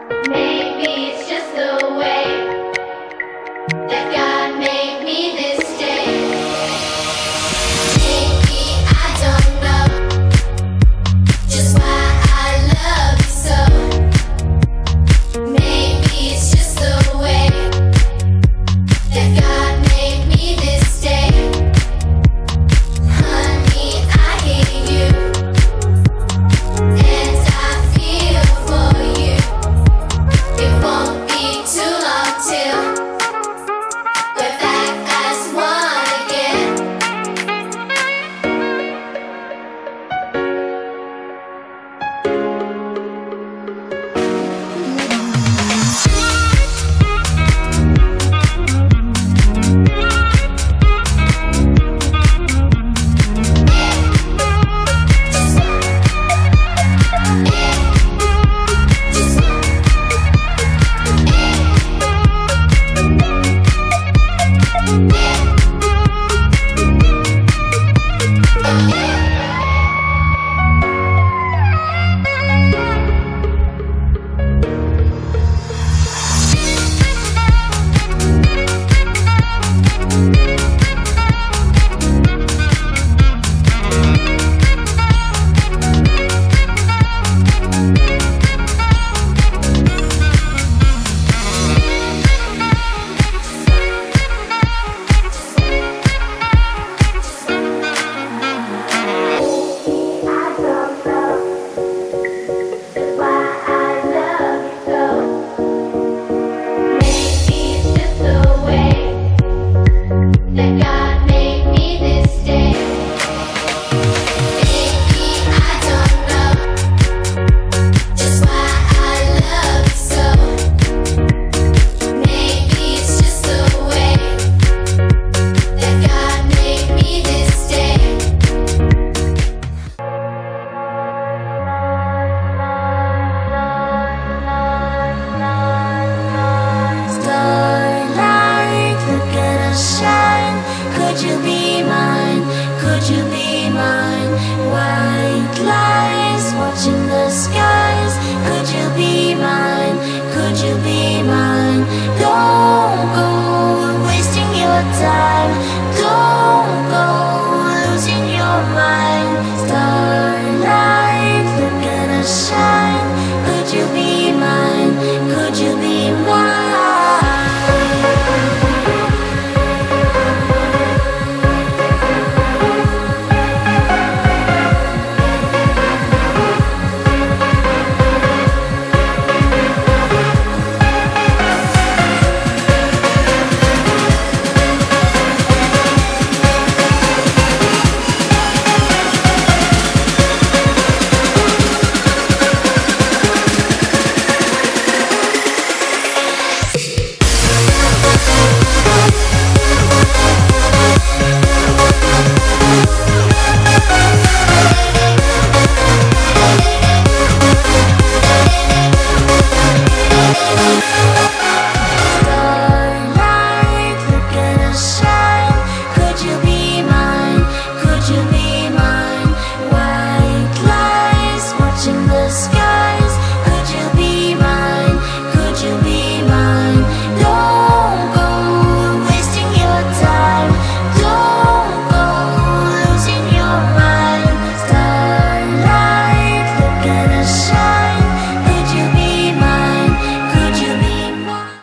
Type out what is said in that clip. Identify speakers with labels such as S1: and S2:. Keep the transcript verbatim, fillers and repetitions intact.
S1: Maybe it's just the way that God made me this day. Maybe I don't know just why I love you so. Maybe it's just the way that God made me this day. Honey, I hate you, and I feel for you. It won't be too long till we're back as one again. Could you be mine? Could you be mine? White lies watching the skies. Could you be mine? Could you be mine? Don't go wasting your time. Don't go losing your mind. Starlight, look at us shine. Could you be mine? Could you be mine? Shine.